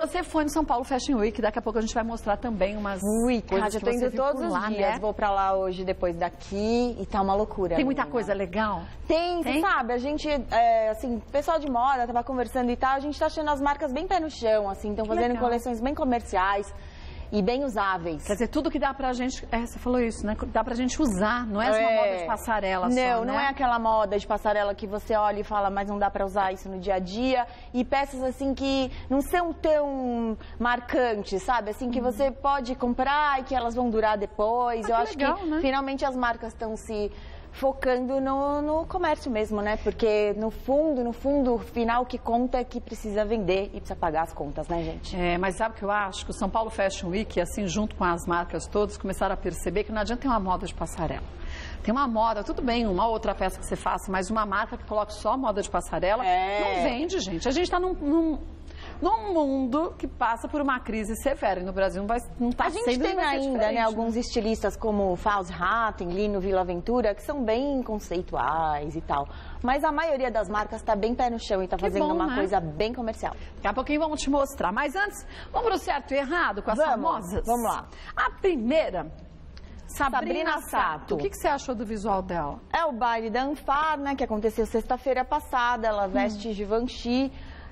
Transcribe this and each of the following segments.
você foi no São Paulo Fashion Week, daqui a pouco a gente vai mostrar também umas coisas eu tô indo todos os dias, né? Vou pra lá hoje, depois daqui, e tá uma loucura. Tem muita coisa legal? Tem, você sabe, a gente, assim, pessoal de moda tava conversando e tal, a gente tá achando as marcas bem pé no chão, assim, estão fazendo coleções bem comerciais e bem usáveis. Quer dizer, tudo que dá pra gente, você falou isso, né? Dá pra gente usar, não é uma moda de passarela só, Não é aquela moda de passarela que você olha e fala, mas não dá pra usar isso no dia a dia. E peças assim que não são tão marcantes, sabe? Assim, que você pode comprar e que elas vão durar depois. Eu acho que finalmente as marcas estão se focando no comércio mesmo, né? Porque no fundo, o final que conta é que precisa vender e precisa pagar as contas, né, gente? Mas sabe o que eu acho? Que o São Paulo Fashion Week, assim, junto com as marcas todas, começaram a perceber que não adianta ter uma moda de passarela. Tem uma moda, tudo bem, uma outra peça que você faça, mas uma marca que coloque só moda de passarela, não vende, gente. A gente está num mundo que passa por uma crise severa e no Brasil não está sendo. A gente tem ainda, né, alguns estilistas como Fauzi Hatten, Lino Villaventura, que são bem conceituais e tal. Mas a maioria das marcas está bem pé no chão e está fazendo uma coisa bem comercial. Daqui a pouquinho vamos te mostrar. Mas antes, vamos pro certo e errado com as famosas? Vamos lá. A primeira, Sabrina Sato. O que você achou do visual dela? É o baile da Anfar, né, que aconteceu sexta-feira passada. Ela veste Givenchy.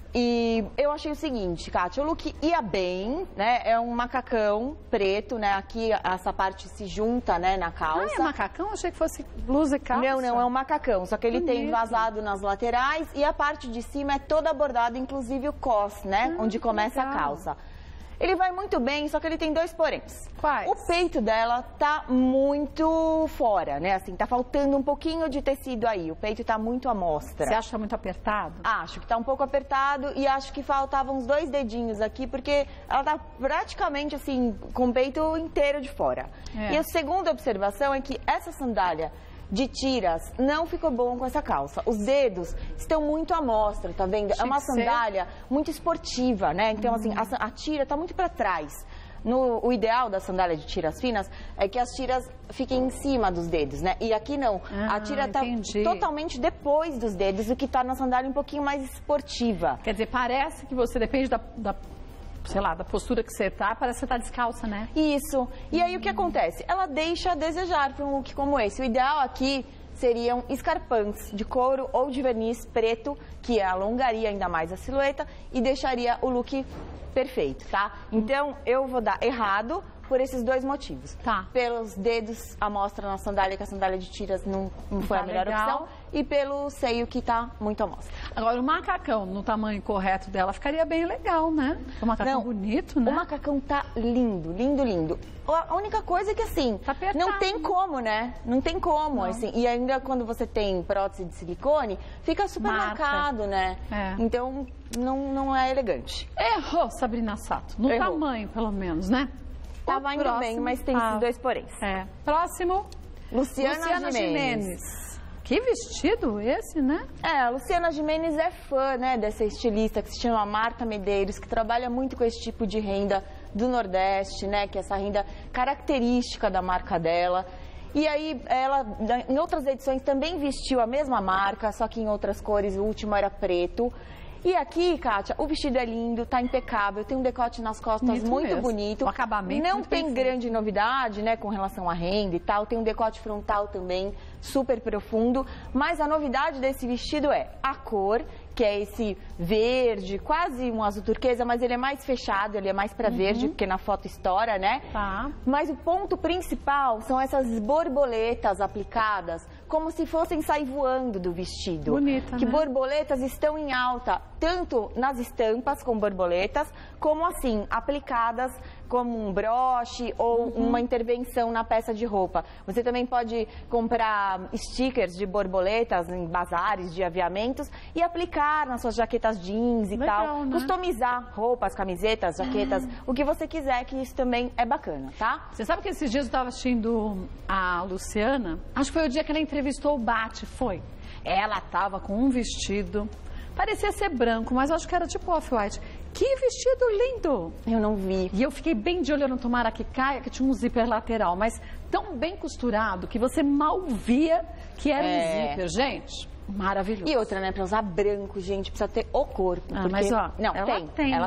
E eu achei o seguinte, Kátia, o look ia bem, né? É um macacão preto, né? Aqui essa parte se junta, né, na calça. Ah, é macacão? Achei que fosse blusa e calça. Não, é um macacão, só que ele tem vazado nas laterais e a parte de cima é toda bordada, inclusive o cos, né? Onde começa a calça. Ele vai muito bem, só que ele tem dois poréns. Quais? O peito dela tá muito fora, né? Assim, tá faltando um pouquinho de tecido aí. O peito tá muito à mostra. Você acha que tá muito apertado? Acho que tá um pouco apertado e acho que faltavam uns 2 dedinhos aqui, porque ela tá praticamente assim, com o peito inteiro de fora. E a segunda observação é que essa sandália de tiras não ficou bom com essa calça. Os dedos estão muito à mostra, tá vendo? É uma sandália muito esportiva, né? Então, assim, a tira tá muito para trás. O ideal da sandália de tiras finas é que as tiras fiquem em cima dos dedos, né? E aqui não. A tira tá totalmente depois dos dedos, o que torna a sandália um pouquinho mais esportiva. Quer dizer, parece que você depende sei lá, da postura que você tá, parece que você tá descalça, né? Isso. E aí o que acontece? Ela deixa a desejar para um look como esse. O ideal aqui seriam escarpãs de couro ou de verniz preto, que alongaria ainda mais a silhueta e deixaria o look perfeito, tá? Então, eu vou dar errado por esses 2 motivos. Tá. Pelos dedos à mostra na sandália, que a sandália de tiras não foi a melhor opção. E pelo seio, que tá muito à mostra. Agora, o macacão, no tamanho correto dela, ficaria bem legal, né? O macacão bonito, né? O macacão tá lindo, lindo, lindo. A única coisa é que, assim, não tem como, né? Não tem como, assim. E ainda quando você tem prótese de silicone, fica super marcado, né? Então, não é elegante. Errou, Sabrina Sato. No tamanho, pelo menos, né? Tava indo bem, mas tem esses 2 poréns. Próximo, Luciana Gimenez. Que vestido esse, né? A Luciana Gimenez é fã, né, dessa estilista que se chama Marta Medeiros, que trabalha muito com esse tipo de renda do Nordeste, né, que é essa renda característica da marca dela. E aí, ela, em outras edições, também vestiu a mesma marca, só que em outras cores, o último era preto. E aqui, Kátia, o vestido é lindo, tá impecável, tem um decote nas costas muito bonito. O acabamento não tem grande novidade, né, com relação à renda e tal. Tem um decote frontal também super profundo. Mas a novidade desse vestido é a cor, que é esse verde, quase um azul turquesa, mas ele é mais fechado, ele é mais para verde, porque na foto estoura, né? Tá. Mas o ponto principal são essas borboletas aplicadas, como se fossem sair voando do vestido. Bonita, que né? borboletas estão em alta, tanto nas estampas com borboletas, como assim, aplicadas como um broche ou uma intervenção na peça de roupa. Você também pode comprar stickers de borboletas em bazares de aviamentos e aplicar nas suas jaquetas jeans e tal. Né? Customizar roupas, camisetas, jaquetas, o que você quiser, que isso também é bacana, tá? Você sabe que esses dias eu estava assistindo a Luciana, acho que foi o dia que ela entrevistou o Bate, foi. Ela estava com um vestido, parecia ser branco, mas eu acho que era tipo off-white. Que vestido lindo! Eu não vi. E eu fiquei bem de olho no tomara que caia, que tinha um zíper lateral, mas tão bem costurado que você mal via que era um zíper. Gente, maravilhoso. E outra, né, pra usar branco, gente, precisa ter o corpo. Mas ó, não, ela tem. Ela né? tem.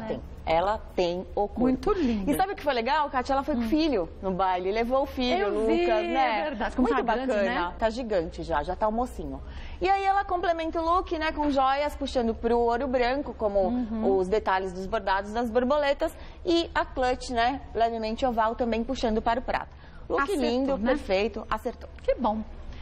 ela tem o corpo. Muito linda. E sabe o que foi legal, Kátia? Ela foi com o filho no baile, levou o filho, o Lucas, né? É verdade. Como muito tá bacana, grande, né? tá gigante já tá o mocinho. E aí ela complementa o look, né, com joias, puxando pro ouro branco, como os detalhes dos bordados das borboletas, e a clutch, né, levemente oval, também puxando para o prata. Look Acertou, lindo, né? perfeito, acertou. Que bom.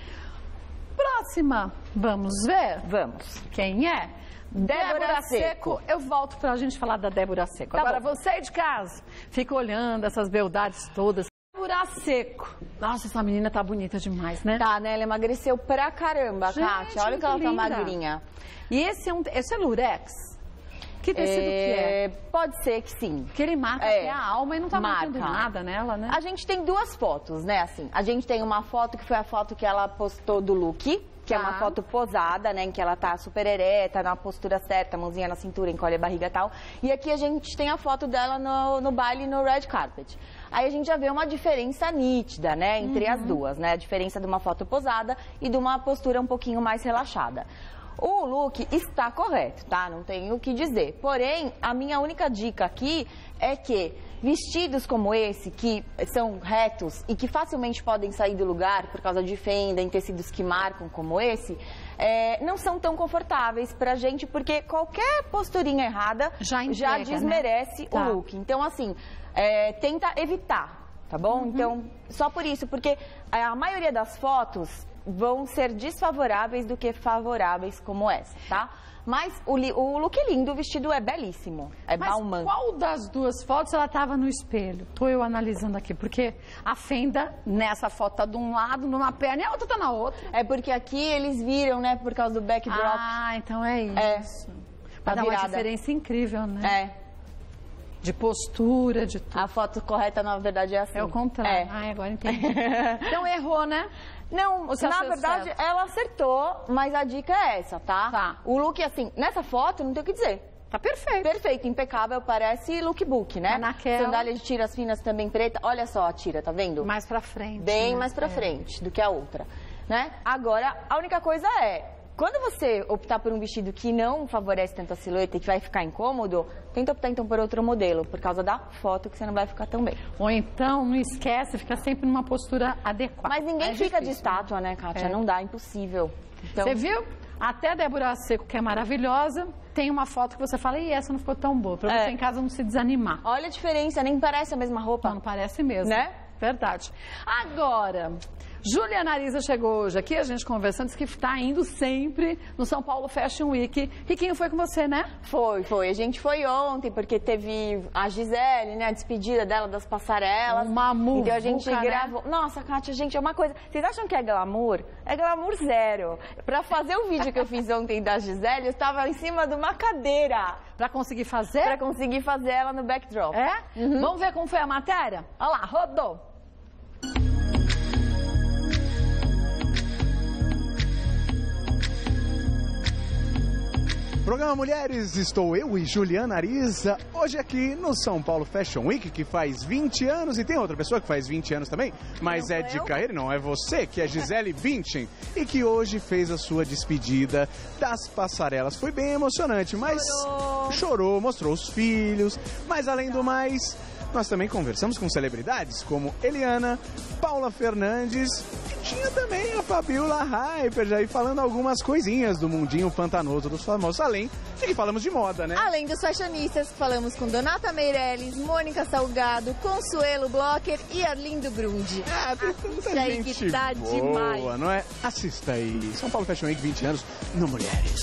Próxima, vamos ver? Vamos. Quem é? Débora Seco. Eu volto pra gente falar da Débora Seco. Tá Agora, bom. você aí de casa, fica olhando essas beldades todas. Débora Seco. Nossa, essa menina tá bonita demais, né? Tá, né, ela emagreceu pra caramba, Gente, Kátia. Olha que ela muito tá linda. magrinha. E esse é lurex? Que tecido que é? Pode ser que sim. Que ele marca até a alma e não tá marcando nada nela, né? A gente tem duas fotos, né, assim. A gente tem uma foto que foi a foto que ela postou do look, que é uma foto posada, né, em que ela tá super ereta, na postura certa, mãozinha na cintura, encolhe a barriga e tal. E aqui a gente tem a foto dela no baile, no red carpet. Aí a gente já vê uma diferença nítida, né, entre as duas, né, a diferença de uma foto posada e de uma postura um pouquinho mais relaxada. O look está correto, tá? Não tenho o que dizer. Porém, a minha única dica aqui é que vestidos como esse, que são retos e que facilmente podem sair do lugar por causa de fenda em tecidos que marcam como esse, não são tão confortáveis pra gente, porque qualquer posturinha errada já desmerece, né, o look. Então, assim, tenta evitar, tá bom? Então, só por isso, porque a maioria das fotos vão ser desfavoráveis do que favoráveis como essa, tá? Mas o look é lindo, o vestido é belíssimo, é balmão. Mas qual das duas fotos ela estava no espelho? Tô eu analisando aqui, porque a fenda nessa foto tá de um lado, numa perna, e a outra tá na outra. É porque aqui eles viram, né, por causa do backdrop. Ah, então é isso. Pra dar uma diferença incrível, né? De postura, de tudo. A foto correta, na verdade, é assim. É o contrário. Ah, agora entendi. Então errou, né? Não, na verdade, ela acertou, mas a dica é essa, tá? O look, assim, nessa foto, não tem o que dizer. Tá perfeito. Perfeito, impecável, parece lookbook, né? Sandália de tiras finas também preta. Olha só a tira, tá vendo? Mais pra frente. Bem mais pra frente do que a outra, né? Agora, a única coisa é, quando você optar por um vestido que não favorece tanto a silhueta e que vai ficar incômodo, tenta optar então por outro modelo, por causa da foto que você não vai ficar tão bem. Ou então, não esquece, fica sempre numa postura adequada. Mas ninguém fica de estátua, né, Kátia? Não dá, impossível. Então... Você viu? Até a Débora Seco, que é maravilhosa, tem uma foto que você fala, e essa não ficou tão boa, pra você em casa não se desanimar. Olha a diferença, nem parece a mesma roupa. Não parece mesmo. Né? Verdade. Agora, Juliana Arisa chegou hoje aqui, a gente conversando, disse que está indo sempre no São Paulo Fashion Week. Riquinho, foi com você, né? Foi. A gente foi ontem, porque teve a Gisele, né? A despedida dela das passarelas. Uma muvuca, então a gente gravou. Né? Nossa, Kátia, gente, é uma coisa... Vocês acham que é glamour? É glamour zero. Pra fazer o vídeo que eu fiz ontem da Gisele, eu estava em cima de uma cadeira. Pra conseguir fazer? Pra conseguir fazer ela no backdrop. É? Vamos ver como foi a matéria? Olha lá, rodou. Programa Mulheres, estou eu e Juliana Arisa, hoje aqui no São Paulo Fashion Week, que faz 20 anos, e tem outra pessoa que faz 20 anos também, mas é de carreira, não é você, que é Gisele Bündchen, e que hoje fez a sua despedida das passarelas. Foi bem emocionante, mas chorou, mostrou os filhos, mas além do mais, nós também conversamos com celebridades como Eliana, Paula Fernandes, tinha também a Fabiola Hyper, já aí falando algumas coisinhas do mundinho pantanoso dos famosos, além de que falamos de moda, né? Além dos fashionistas, falamos com Donata Meirelles, Mônica Salgado, Consuelo Blocher e Arlindo Grunde. Tem muita aí gente que tá boa, demais. Não é? Assista aí, São Paulo Fashion Week 20 anos no Mulheres.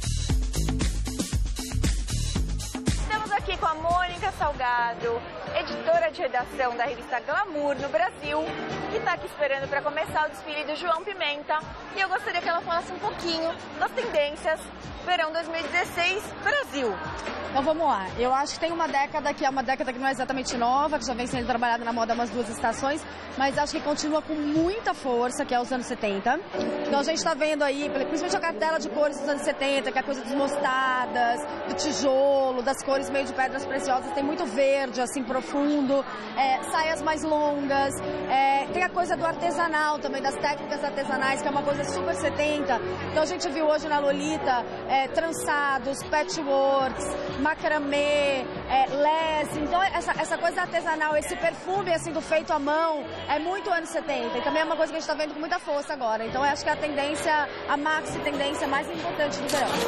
Estamos aqui com a Mônica Salgado, editora de redação da revista Glamour no Brasil, que está aqui esperando para começar o desfile do João Pimenta. E eu gostaria que ela falasse um pouquinho das tendências verão 2016 Brasil. Então vamos lá, eu acho que tem uma década que é uma década que não é exatamente nova, que já vem sendo trabalhada na moda há umas 2 estações, mas acho que continua com muita força, que é os anos 70. Então a gente está vendo aí, principalmente a cartela de cores dos anos 70, que é a coisa dos mostardas, do tijolo, das cores meio de pedras preciosas, tem muito verde, assim, profundo, saias mais longas, tem a coisa do artesanal também, das técnicas artesanais, que é uma coisa super 70. Então a gente viu hoje na Lolita trançados, patchworks, macramê, lese. Então essa coisa artesanal, esse perfume assim do feito à mão é muito anos 70 e também é uma coisa que a gente está vendo com muita força agora. Então eu acho que a tendência, a maxi tendência mais importante do verão.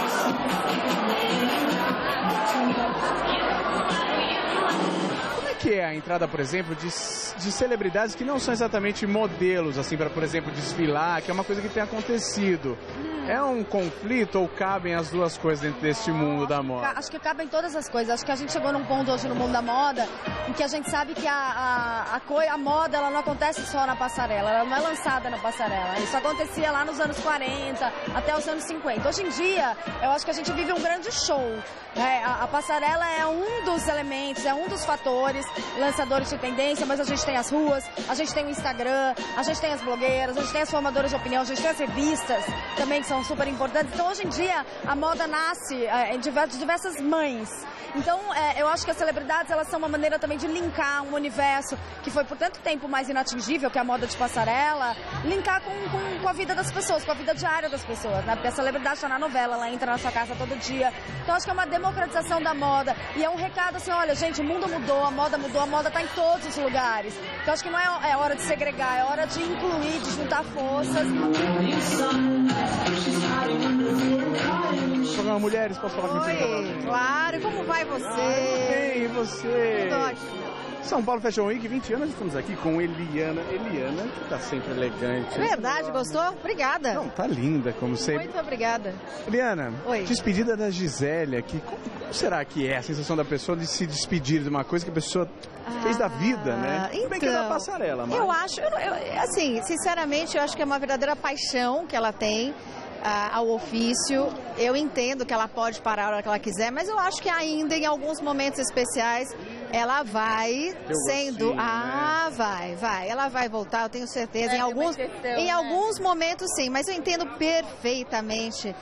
Que é a entrada, por exemplo, de celebridades que não são exatamente modelos, assim, para, por exemplo, desfilar, que é uma coisa que tem acontecido. É um conflito ou cabem as duas coisas dentro deste mundo da moda? Acho que cabem todas as coisas. Acho que a gente chegou num ponto hoje no mundo da moda em que a gente sabe que a moda ela não acontece só na passarela, ela não é lançada na passarela. Isso acontecia lá nos anos 40 até os anos 50. Hoje em dia, eu acho que a gente vive um grande show. A passarela é um dos elementos, é um dos fatores lançadores de tendência, mas a gente tem as ruas, a gente tem o Instagram, a gente tem as blogueiras, a gente tem as formadoras de opinião, a gente tem as revistas também que são super importantes. Então, hoje em dia, a moda nasce de diversas mães. Então, eu acho que as celebridades, elas são uma maneira também de linkar um universo que foi por tanto tempo mais inatingível, que é a moda de passarela, linkar com a vida das pessoas, com a vida diária das pessoas, né? Porque a celebridade está na novela, ela entra na sua casa todo dia. Então, acho que é uma democratização da moda. E é um recado assim, olha, gente, o mundo mudou, a moda está em todos os lugares. Então, acho que não é hora de segregar, é hora de incluir, de juntar forças. Programa Mulheres, posso falar contigo? Oi, claro, como vai você? Bem, e você? Tudo ótimo. São Paulo Fashion Week, 20 anos, estamos aqui com Eliana, que tá sempre elegante. Verdade, gostou? Obrigada. Não, tá linda, como sempre. Muito obrigada. Eliana, Oi. Despedida da Gisele aqui, como será que é a sensação da pessoa de se despedir de uma coisa que a pessoa fez da vida, né? Então, bem que é da passarela, mas... Eu acho, assim, sinceramente, eu acho que é uma verdadeira paixão que ela tem ao ofício. Eu entendo que ela pode parar a hora que ela quiser, mas eu acho que ainda em alguns momentos especiais ela vai sendo... Vai. Ela vai voltar, eu tenho certeza. Em alguns momentos sim, mas eu entendo perfeitamente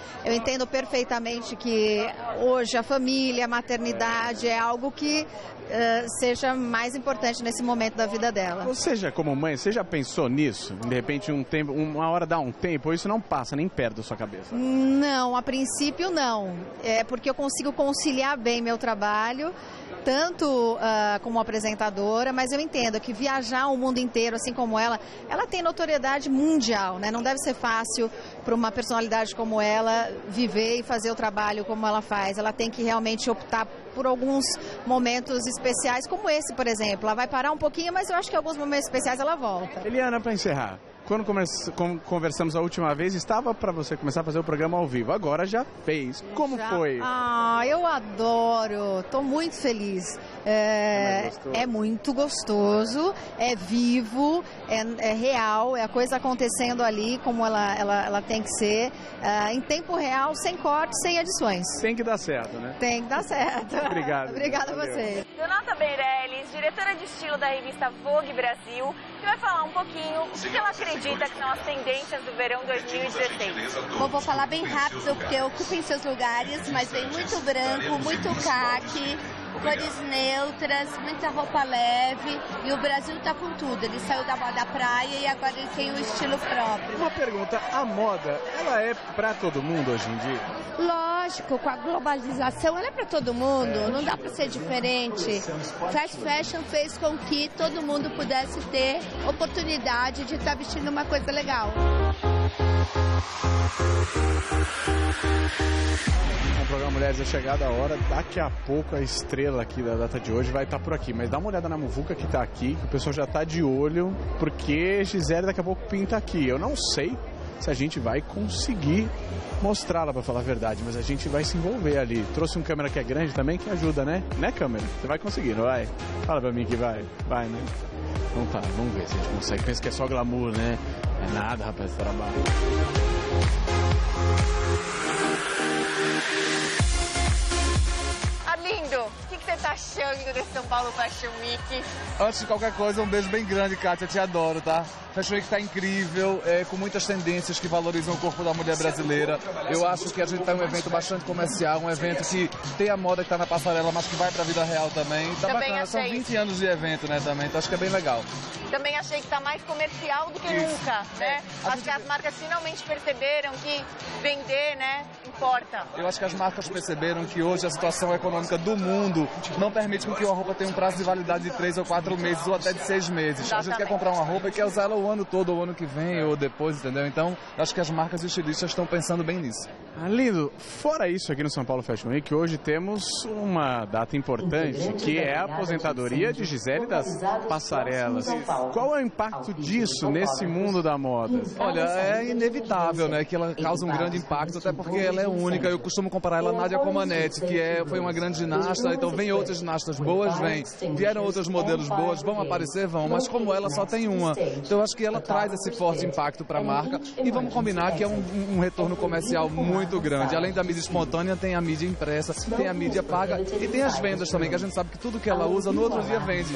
que hoje a família, a maternidade é algo que seja mais importante nesse momento da vida dela. Ou seja, como mãe, você já pensou nisso? De repente, uma hora dá um tempo, ou isso não passa nem perto da sua cabeça? Não, a princípio não. É porque eu consigo conciliar bem meu trabalho, tanto como apresentadora, mas eu entendo que viajar o mundo inteiro, assim como ela tem notoriedade mundial, né? Não deve ser fácil para uma personalidade como ela viver e fazer o trabalho como ela faz. Ela tem que realmente optar por alguns momentos especiais, como esse, por exemplo. Ela vai parar um pouquinho, mas eu acho que em alguns momentos especiais ela volta. Eliana, para encerrar, quando conversamos a última vez, estava para você começar a fazer o programa ao vivo. Agora já fez. Como foi? Eu adoro. Estou muito feliz. É muito gostoso, é vivo, é real, é a coisa acontecendo ali como ela tem que ser, em tempo real, sem cortes, sem edições. Tem que dar certo, né? Tem que dar certo. Obrigado. Obrigada a você. Donata Meirelles, diretora de estilo da revista Vogue Brasil, que vai falar um pouquinho o que ela acredita que são as tendências do verão 2016. Vou falar bem rápido, porque ocupem seus lugares, mas vem muito branco, muito caque, cores neutras, muita roupa leve, e o Brasil tá com tudo. Ele saiu da moda praia e agora ele tem um estilo próprio. Uma pergunta, a moda, ela é pra todo mundo hoje em dia? Lógico, com a globalização ela é pra todo mundo, não dá pra ser diferente. Fast fashion fez com que todo mundo pudesse ter oportunidade de estar vestindo uma coisa legal. O programa Mulheres é chegada a hora, daqui a pouco a estrela aqui da data de hoje vai estar por aqui, mas dá uma olhada na muvuca que está aqui, que o pessoal já está de olho, porque Gisele daqui a pouco pinta aqui. Eu não sei se a gente vai conseguir mostrá-la, para falar a verdade, mas a gente vai se envolver ali. Trouxe um câmera que é grande também, que ajuda, né? Né, câmera? Você vai conseguir, não vai? Fala pra mim que vai, né? Então tá, vamos ver se a gente consegue. Pensa que é só glamour, né? É nada, rapaz, trabalho. Arlindo, o que você tá achando desse São Paulo Fashion Week? Antes de qualquer coisa, um beijo bem grande, Kátia, te adoro, tá? Fashion Week tá incrível, com muitas tendências que valorizam o corpo da mulher brasileira. Eu acho que a gente tá em um evento bastante comercial, um evento que tem a moda que tá na passarela, mas que vai pra vida real também. Tá também bacana, são 20 anos de evento, né, também, então acho que é bem legal. Também achei que tá mais comercial do que nunca, né? Acho que as marcas finalmente perceberam que vender, né, importa. Eu acho que as marcas perceberam que hoje a situação econômica do mundo não permite que uma roupa tenha um prazo de validade de 3 ou 4 meses ou até de 6 meses. Exatamente. A gente quer comprar uma roupa e quer usar ela o ano todo, ou o ano que vem, ou depois, entendeu? Então, acho que as marcas e estilistas estão pensando bem nisso. Arlindo, fora isso aqui no São Paulo Fashion Week, hoje temos uma data importante, que é a aposentadoria de Gisele das passarelas. Qual é o impacto disso nesse mundo da moda? Olha, é inevitável, né, que ela causa um grande impacto, até porque ela é única. Eu costumo comparar ela a Nádia Comaneci, que foi uma grande ginasta, então vem outras ginastas boas, vieram outros modelos boas, vão aparecer, vão, mas como ela só tem uma. Então eu acho que ela traz esse forte impacto para a marca e vamos combinar que é um retorno comercial muito grande. Além da mídia espontânea, tem a mídia impressa, tem a mídia paga e tem as vendas também, que a gente sabe que tudo que ela usa no outro dia vende.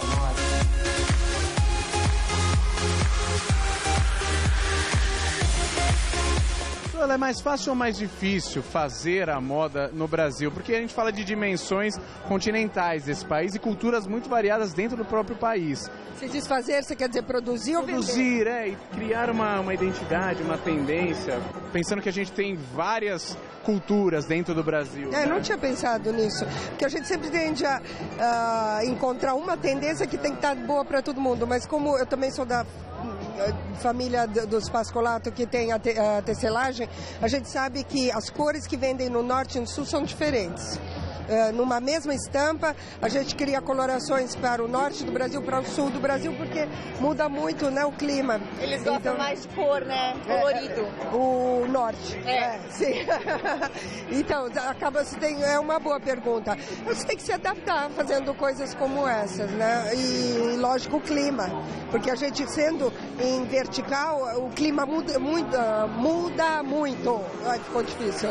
É mais fácil ou mais difícil fazer a moda no Brasil? Porque a gente fala de dimensões continentais desse país e culturas muito variadas dentro do próprio país. Se diz fazer, você quer dizer produzir ou vender? Produzir, e criar uma identidade, uma tendência, pensando que a gente tem várias culturas dentro do Brasil. Eu não tinha pensado nisso, porque a gente sempre tende a encontrar uma tendência que tem que estar boa para todo mundo, mas como eu também sou da família dos Pascolato, que tem a tecelagem, a gente sabe que as cores que vendem no norte e no sul são diferentes. Numa mesma estampa, a gente cria colorações para o norte do Brasil, para o sul do Brasil, porque muda muito, né, o clima. Eles gostam mais de cor, né? Colorido. O norte. Sim. Então, é uma boa pergunta. Você tem que se adaptar fazendo coisas como essas, né? E, lógico, o clima. Porque a gente sendo em vertical, o clima muda muito. Ai, ficou difícil.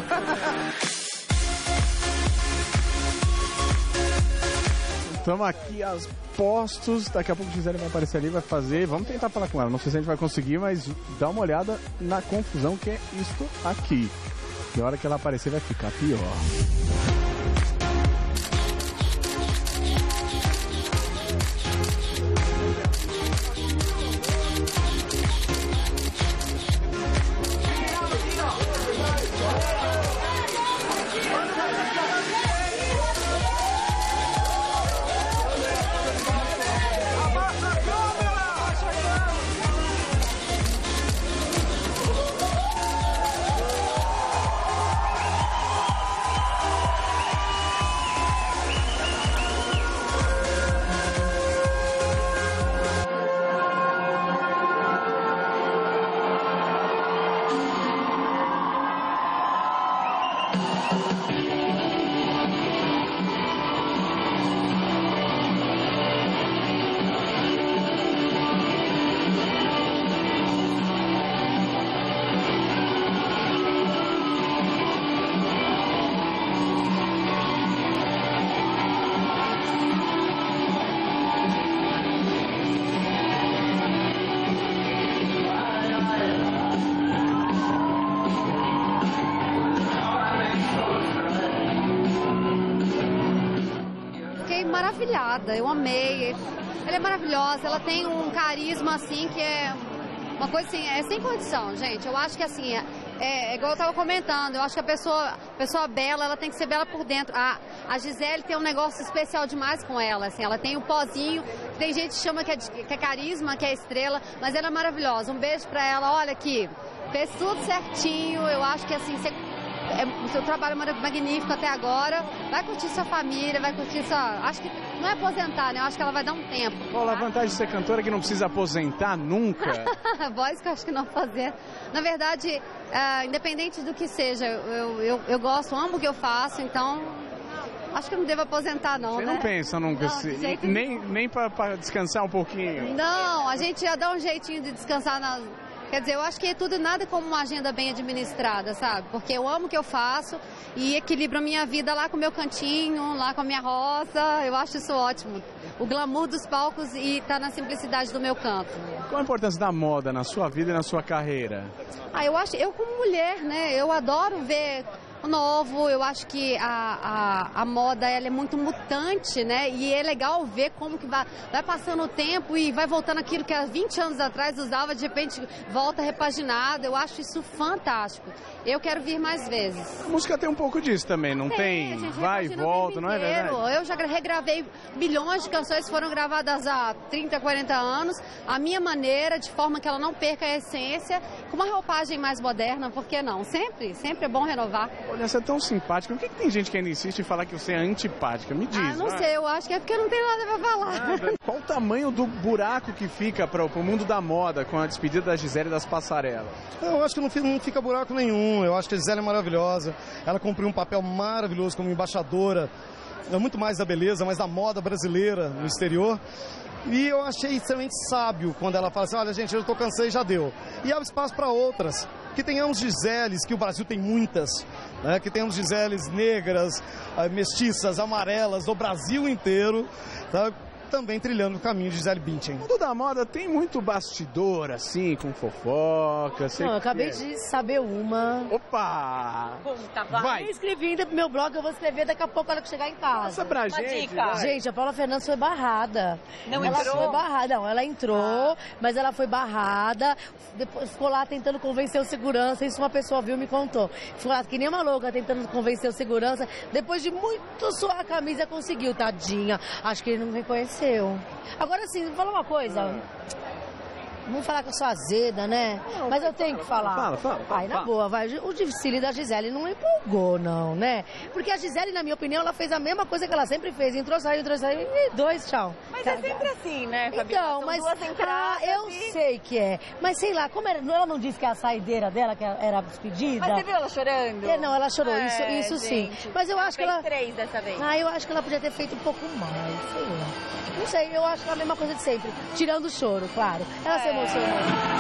Estamos aqui aos postos, daqui a pouco a Gisele vai aparecer ali, vai fazer, vamos tentar falar com ela, não sei se a gente vai conseguir, mas dá uma olhada na confusão que é isto aqui. E a hora que ela aparecer vai ficar pior. Maravilhada, eu amei. Ela é maravilhosa, ela tem um carisma assim que é uma coisa assim, é sem condição, gente. Eu acho que assim, igual eu tava comentando, eu acho que a pessoa bela, ela tem que ser bela por dentro. A Gisele tem um negócio especial demais com ela, assim, ela tem o pozinho, tem gente que chama que é carisma, que é estrela, mas ela é maravilhosa. Um beijo pra ela, olha aqui, fez tudo certinho, eu acho que assim, o seu trabalho é magnífico até agora. Vai curtir sua família, vai curtir sua... Acho que não é aposentar, né? Eu acho que ela vai dar um tempo. Qual a vantagem de ser cantora que não precisa aposentar nunca? Voz que eu acho que não fazer. Na verdade, independente do que seja, eu gosto, amo o que eu faço, então acho que eu não devo aposentar, não. Você né? Não pensa nunca, nem para descansar um pouquinho? Não, a gente ia dar um jeitinho de descansar Quer dizer, eu acho que tudo nada como uma agenda bem administrada, sabe? Porque eu amo o que eu faço e equilibro a minha vida lá com o meu cantinho, lá com a minha roça. Eu acho isso ótimo. O glamour dos palcos e tá na simplicidade do meu canto. Qual a importância da moda na sua vida e na sua carreira? Eu como mulher, né? Eu adoro ver o novo, eu acho que a moda ela é muito mutante, né? E é legal ver como que vai passando o tempo e vai voltando aquilo que há 20 anos atrás usava, de repente volta repaginado. Eu acho isso fantástico. Eu quero vir mais vezes. A música tem um pouco disso também, não tem? Vai e volta, não é verdade? Eu já regravei milhões de canções que foram gravadas há 30, 40 anos, a minha maneira, de forma que ela não perca a essência, com uma roupagem mais moderna, por que não? Sempre é bom renovar. Olha, você é tão simpática. Por que tem gente que ainda insiste em falar que você é antipática? Me diz. Não sei, eu acho que é porque não tem nada pra falar. Qual o tamanho do buraco que fica pro mundo da moda com a despedida da Gisele das passarelas? Eu acho que não fica buraco nenhum. Eu acho que a Gisele é maravilhosa. Ela cumpriu um papel maravilhoso como embaixadora, muito mais da beleza, mas da moda brasileira no exterior. E eu achei extremamente sábio quando ela fala assim, olha gente, eu tô cansei, já deu. E abre espaço para outras. Que tenhamos Giseles, que o Brasil tem muitas, né? Que tenhamos Giseles negras, mestiças, amarelas, do Brasil inteiro, tá? Também trilhando o caminho de Gisele Bündchen. Tudo da moda tem muito bastidor, assim, com fofoca. Não, eu acabei de saber uma. Opa! Vai! Eu escrevi ainda pro meu blog, eu vou escrever daqui a pouco, na hora que chegar em casa. Passa pra gente. Gente, a Paula Fernandes foi barrada. Ela foi barrada. Não, ela entrou, mas ela foi barrada. Depois ficou lá tentando convencer o segurança. Isso uma pessoa viu e me contou. Ficou lá que nem uma louca tentando convencer o segurança. Depois de muito suar a camisa, conseguiu, tadinha. Acho que ele não reconheceu. Agora sim, vou falar uma coisa. Vamos falar que eu sou azeda, né? Mas eu tenho que falar. Fala. Ai, na boa, vai. O desfile da Gisele não empolgou, não, né? Porque a Gisele, na minha opinião, ela fez a mesma coisa que ela sempre fez. Entrou, saiu, e dois, tchau. Mas é sempre assim, né, Fabi? Então, mas... duas entradas eu sei que é. Mas sei lá, como ela não disse que a saideira dela que era despedida? Mas você viu ela chorando? Não, ela chorou, isso sim. Mas eu acho que ela... 3 dessa vez. Eu acho que ela podia ter feito um pouco mais, sei lá. Não sei, eu acho que é a mesma coisa de sempre. Tirando o choro, claro. Ela se emocionou.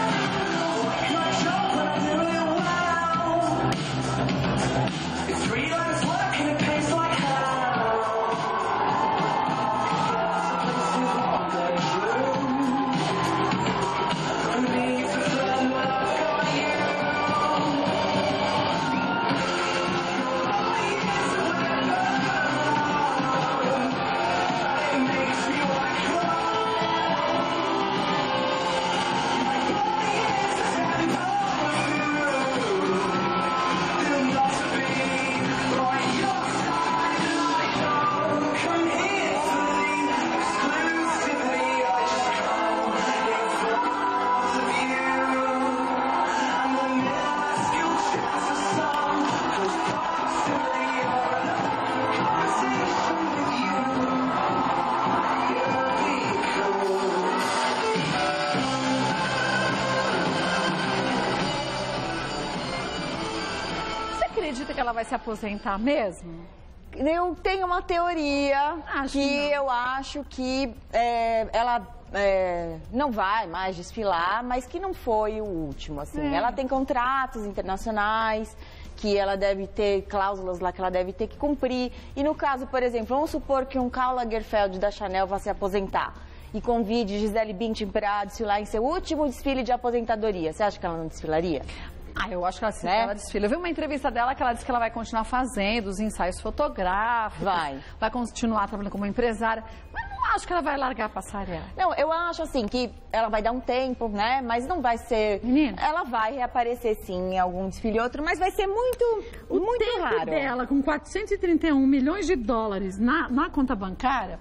Acredita que ela vai se aposentar mesmo? Eu tenho uma teoria eu acho que ela não vai mais desfilar, mas que não foi o último, assim. Ela tem contratos internacionais, que ela deve ter cláusulas lá que ela deve ter que cumprir. E no caso, por exemplo, vamos supor que um Karl Lagerfeld da Chanel vá se aposentar e convide Gisele Bündchen para desfilar em seu último desfile de aposentadoria. Você acha que ela não desfilaria? Eu acho que ela desfila. Eu vi uma entrevista dela que ela disse que ela vai continuar fazendo os ensaios fotográficos. Vai continuar trabalhando como empresária. Mas não acho que ela vai largar a passarela. Não, eu acho assim que ela vai dar um tempo, né? Mas não vai ser... Menina. Ela vai reaparecer sim em algum desfile ou outro, mas vai ser muito raro. O tempo dela com 431 milhões de dólares na conta bancária...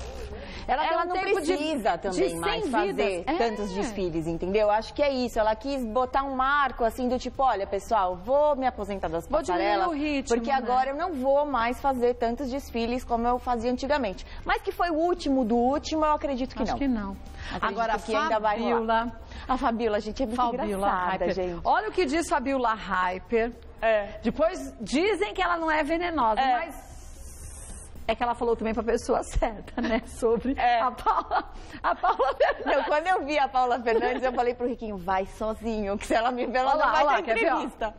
Ela não precisa também mais fazer tantos desfiles, entendeu? Acho que é isso. Ela quis botar um marco, assim, do tipo, olha, pessoal, vou me aposentar das passarelas, porque agora eu não vou mais fazer tantos desfiles como eu fazia antigamente. Mas que foi o último do último, eu acredito que não. Acho que não. Agora, a Fabiola, gente, é muito engraçada, gente. Olha o que diz Fabiola Hyper. Depois dizem que ela não é venenosa, mas... É que ela falou também pra pessoa certa, né? Sobre a Paula Fernandes. Não, quando eu vi a Paula Fernandes, eu falei pro Riquinho, vai sozinho, que se ela me ver, ela não vai ter entrevista.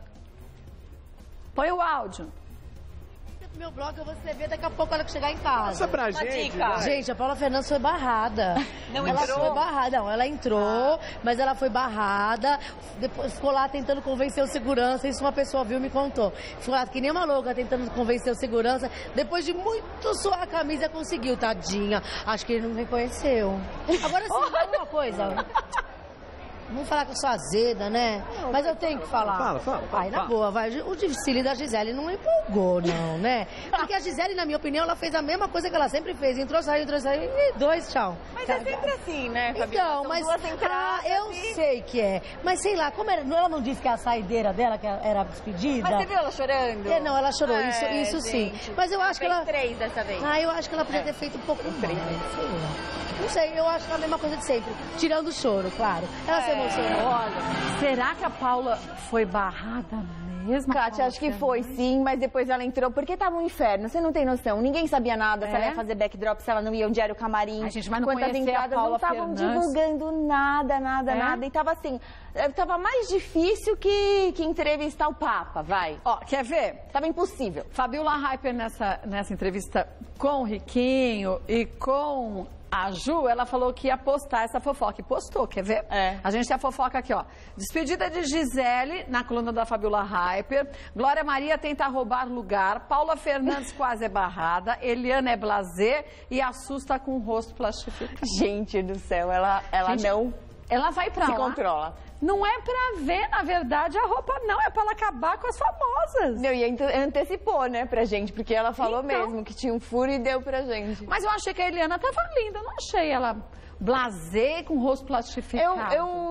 Põe o áudio. Meu blog eu vou escrever daqui a pouco, ela que chegar em casa. Passa pra gente. Gente, a Paula Fernandes foi barrada. Ela foi barrada. Não, ela entrou, mas ela foi barrada. Depois ficou lá tentando convencer o segurança. Isso uma pessoa viu e me contou. Ficou lá que nem uma louca tentando convencer o segurança. Depois de muito suar a camisa, conseguiu, tadinha. Acho que ele não reconheceu. Agora sim, fala uma coisa. Vamos falar que eu sou azeda, né? Mas eu tenho que falar. Fala. Ai, na boa, vai. O desfile da Gisele não empolgou, não, né? Porque a Gisele, na minha opinião, ela fez a mesma coisa que ela sempre fez. Entrou, saiu, e dois, tchau. Mas é sempre assim, né, Fabiana? Então, mas... eu sei que é. Mas sei lá, como ela não disse que a saideira dela que era despedida? Mas você viu ela chorando? Não, ela chorou, isso sim. Mas eu acho que ela... 3 dessa vez. Eu acho que ela podia ter feito um pouco mais. Não sei, eu acho que é a mesma coisa de sempre. Tirando o choro, claro. Ela se emocionou. Olha, será que a Paula foi barrada mesmo? Kátia, acho que foi sim, mas depois ela entrou, porque tava um inferno, você não tem noção. Ninguém sabia nada, se ela ia fazer backdrop, se ela não ia, onde era o camarim. A gente vai não quantas conhecer entradas, a Paula não estavam divulgando nada. E tava assim, tava mais difícil que entrevistar o Papa, vai. Ó, quer ver? Tava impossível. Fabiola Hyper, nessa entrevista com o Riquinho e com a Ju, ela falou que ia postar essa fofoca. E postou, quer ver? A gente tem a fofoca aqui, ó. Despedida de Gisele, na coluna da Fabiola Hyper. Glória Maria tenta roubar lugar. Paula Fernandes quase é barrada. Eliana é blasé e assusta com o rosto plastificado. Gente do céu, ela não... Ela vai pra lá. Se controla. Não é pra ver, na verdade, a roupa, não. É pra ela acabar com as famosas. Não, e antecipou, né, pra gente, porque ela falou mesmo que tinha um furo e deu pra gente. Mas eu achei que a Eliana tava linda. Eu não achei ela blasé, com o rosto plastificado.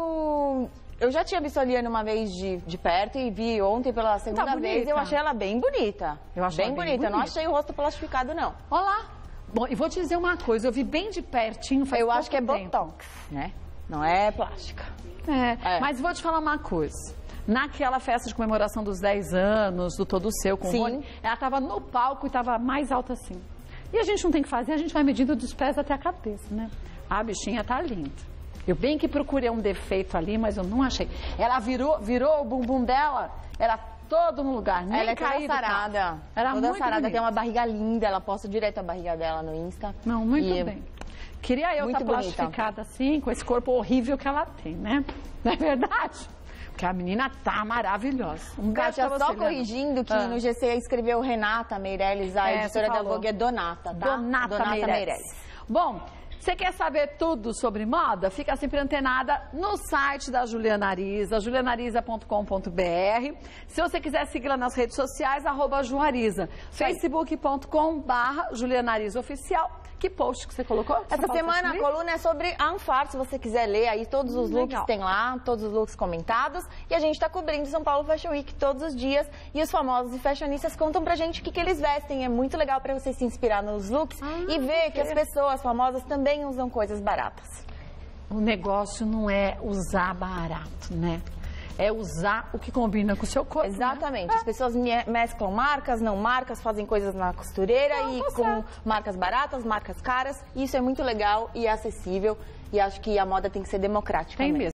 Eu já tinha visto a Eliana uma vez de perto e vi ontem pela segunda vez. Eu achei ela bem bonita. Eu achei bem bonita. Eu não achei o rosto plastificado, não. Olha lá. Bom, e vou te dizer uma coisa. Eu vi bem de pertinho, faz Eu pouco acho que é tempo. botox, né? Não é plástica. Mas vou te falar uma coisa. Naquela festa de comemoração dos 10 anos, do Todo Seu com o Rony, ela estava no palco e estava mais alta assim. E a gente não tem que fazer, a gente vai medindo dos pés até a cabeça, né? A bichinha tá linda. Eu bem que procurei um defeito ali, mas eu não achei. Ela virou o bumbum dela, era todo no lugar, nem ela é caído, toda sarada. Era toda muito sarada, bonita. tem uma barriga linda, ela posta direto a barriga dela no Insta. Não, muito bem. Queria eu estar bonita. plastificada assim, com esse corpo horrível que ela tem, né? Não é verdade? Porque a menina tá maravilhosa. Kátia, só corrigindo que no GC escreveu Renata Meirelles, a editora da Vogue é Donata, tá? Donata Meirelles. Bom, você quer saber tudo sobre moda? Fica sempre antenada no site da Juliana Arisa, julianarisa.com.br. Se você quiser segui-la nas redes sociais, @Juarisa, facebook.com/JulianaArisaOficial. Que post que você colocou? Essa semana a coluna é sobre a Anfar, se você quiser ler aí todos os looks tem lá, todos os looks comentados. E a gente está cobrindo São Paulo Fashion Week todos os dias. E os famosos e fashionistas contam pra gente o que eles vestem. É muito legal pra você se inspirar nos looks e ver que as pessoas famosas também usam coisas baratas. O negócio não é usar barato, né? É usar o que combina com o seu corpo. Exatamente. As pessoas mesclam marcas, não marcas, fazem coisas na costureira com marcas baratas, marcas caras. Isso é muito legal e é acessível. E acho que a moda tem que ser democrática. Tem mesmo.